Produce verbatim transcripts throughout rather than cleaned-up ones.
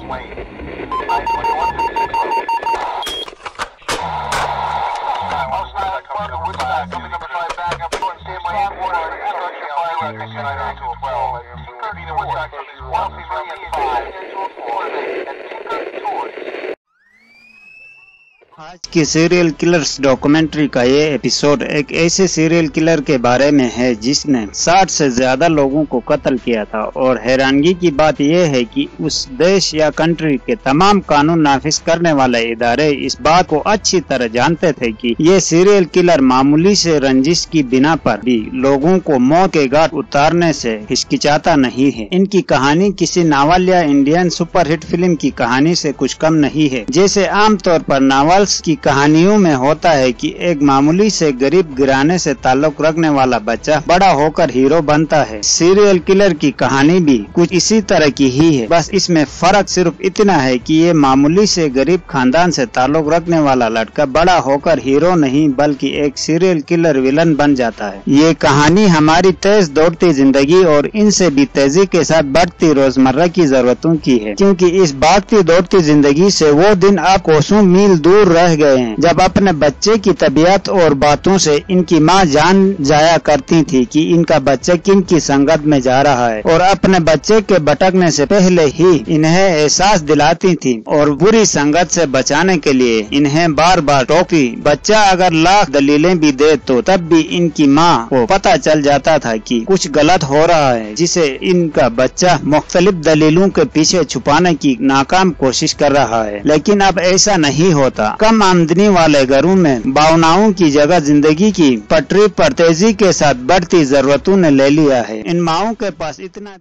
आज की serial killers documentary का ये एपिसोड एक ऐसे सीरियल किलर के बारे में है जिसने साठ से ज्यादा लोगों को कत्ल किया था। और हैरानगी की बात यह है कि उस देश या कंट्री के तमाम कानून नाफिज करने वाले इदारे इस बात को अच्छी तरह जानते थे कि ये सीरियल किलर मामूली से रंजिश की बिना पर भी लोगों को मौत के घाट उतारने से हिचकिचाता नहीं है। इनकी कहानी किसी नावल या इंडियन सुपरहिट फिल्म की कहानी से कुछ कम नहीं है। जैसे आमतौर पर नावल की कहानियों में होता है कि एक मामूली से गरीब गिराने से ताल्लुक रखने वाला बच्चा बड़ा होकर हीरो बनता है। सीरियल किलर की कहानी भी कुछ इसी तरह की ही है, बस इसमें फर्क सिर्फ इतना है कि ये मामूली से गरीब खानदान से ताल्लुक रखने वाला लड़का बड़ा होकर हीरो नहीं बल्कि एक सीरियल किलर विलन बन जाता है। ये कहानी हमारी तेज दौड़ती जिंदगी और इनसे भी तेजी के साथ बढ़ती रोजमर्रा की जरूरतों की है, क्योंकि इस भागती दौड़ती जिंदगी से वो दिन आप कोसों मील दूर रह गए हैं जब अपने बच्चे की तबीयत और बातों से इनकी माँ जान जाया करती थी कि इनका बच्चा किन की संगत में जा रहा है, और अपने बच्चे के भटकने से पहले ही इन्हें एहसास दिलाती थी और बुरी संगत से बचाने के लिए इन्हें बार बार टोकी। बच्चा अगर लाख दलीलें भी दे तो तब भी इनकी माँ को पता चल जाता था कि कुछ गलत हो रहा है, जिसे इनका बच्चा मुख्तलिफ दलीलों के पीछे छुपाने की नाकाम कोशिश कर रहा है। लेकिन अब ऐसा नहीं होता। कम आमदनी वाले घरों में भावनाओं की जगह जिंदगी की पटरी पर तेजी के साथ बढ़ती जरूरतों ने ले लिया है। इन माओं के पास इतना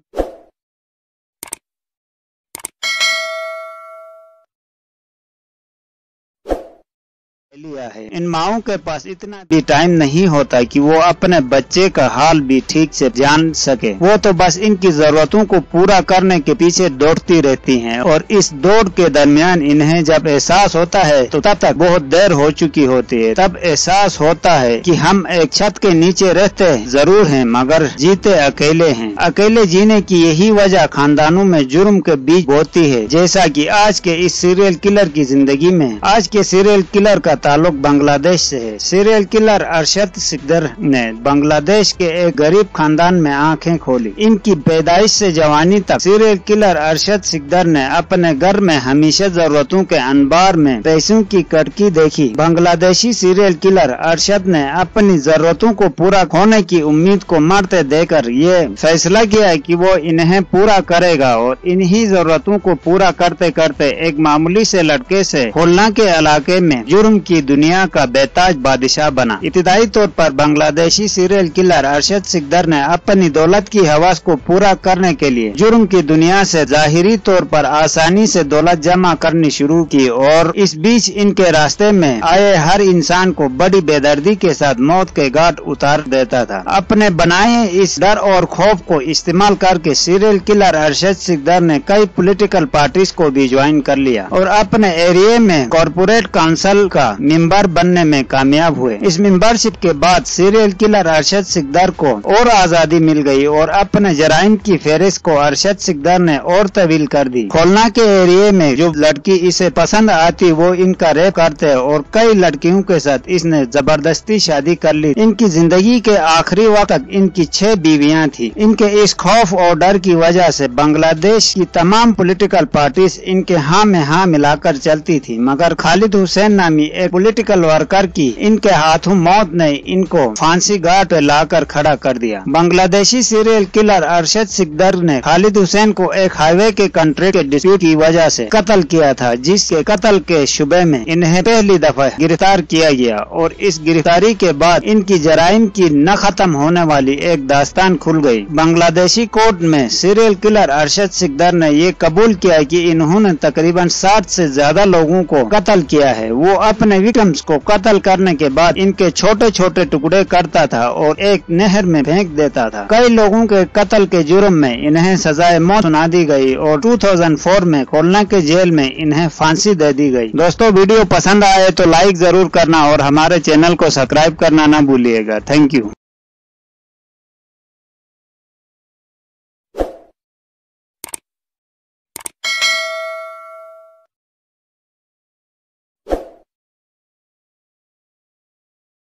लिया है इन माओं के पास इतना भी टाइम नहीं होता कि वो अपने बच्चे का हाल भी ठीक से जान सके। वो तो बस इनकी जरूरतों को पूरा करने के पीछे दौड़ती रहती हैं, और इस दौड़ के दरमियान इन्हें जब एहसास होता है तो तब तक बहुत देर हो चुकी होती है। तब एहसास होता है कि हम एक छत के नीचे रहते जरूर हैं मगर जीते अकेले हैं। अकेले जीने की यही वजह खानदानों में जुर्म के बीच होती है, जैसा कि आज के इस सीरियल किलर की जिंदगी में। आज के सीरियल किलर का ताल्लुक बांग्लादेश से है। सीरियल किलर अरशद सिकदर ने बांग्लादेश के एक गरीब खानदान में आंखें खोली। इनकी पैदाइश से जवानी तक सीरियल किलर अरशद सिकदर ने अपने घर में हमेशा जरूरतों के अनबार में पैसों की कटकी देखी। बांग्लादेशी सीरियल किलर अरशद ने अपनी जरूरतों को पूरा होने की उम्मीद को मरते देकर ये फैसला किया कि वो इन्हें पूरा करेगा, और इन्हीं जरूरतों को पूरा करते करते एक मामूली से लड़के से खुलना के इलाके में जुर्म की दुनिया का बेताज बादशाह बना। इब्तिदाई तौर पर बांग्लादेशी सीरियल किलर अरशद सिकदर ने अपनी दौलत की हवस को पूरा करने के लिए जुर्म की दुनिया से जाहिरी तौर पर आसानी से दौलत जमा करनी शुरू की, और इस बीच इनके रास्ते में आए हर इंसान को बड़ी बेदर्दी के साथ मौत के घाट उतार देता था। अपने बनाए इस डर और खौफ को इस्तेमाल करके सीरियल किलर अरशद सिकदर ने कई पॉलिटिकल पार्टीज को भी ज्वाइन कर लिया और अपने एरिया में कॉर्पोरेट काउंसिल का मेंबर बनने में कामयाब हुए। इस मेंबरशिप के बाद सीरियल किलर अरशद सिकदर को और आजादी मिल गई और अपने जराइम की फेहरिस्त को अरशद सिकदर ने और तवील कर दी। खोलना के एरिया में जो लड़की इसे पसंद आती वो इनका रेप करते और कई लड़कियों के साथ इसने जबरदस्ती शादी कर ली। इनकी जिंदगी के आखिरी वक्त तक इनकी छह बीवियां थी। इनके इस खौफ और डर की वजह से बांग्लादेश की तमाम पॉलिटिकल पार्टीज इनके हाँ में हाँ मिलाकर चलती थी, मगर खालिद हुसैन नामी एक पॉलिटिकल वर्कर की इनके हाथों मौत ने इनको फांसी घाट पे लाकर खड़ा कर दिया। बांग्लादेशी सीरियल किलर अरशद सिकदर ने खालिद हुसैन को एक हाईवे के कॉन्ट्रैक्ट के डिस्प्यूट की वजह से कत्ल किया था, जिसके कत्ल के शुबे में इन्हें पहली दफा गिरफ्तार किया गया, और इस गिरफ्तारी के बाद इनकी जराइम की न खत्म होने वाली एक दास्तान खुल गई। बांग्लादेशी कोर्ट में सीरियल किलर अरशद सिकदर ने ये कबूल किया कि इन्होंने तकरीबन साठ से ज्यादा लोगों को कत्ल किया है। वो अपने विक्टिम्स को कत्ल करने के बाद इनके छोटे छोटे टुकड़े करता था और एक नहर में फेंक देता था। कई लोगों के कत्ल के जुर्म में इन्हें सजाए मौत सुना दी गई और दो हज़ार चार में खोलना के जेल में इन्हें फांसी दे दी गई। दोस्तों, वीडियो पसंद आए तो लाइक जरूर करना और हमारे चैनल को सब्सक्राइब करना ना भूलिएगा। Thank you.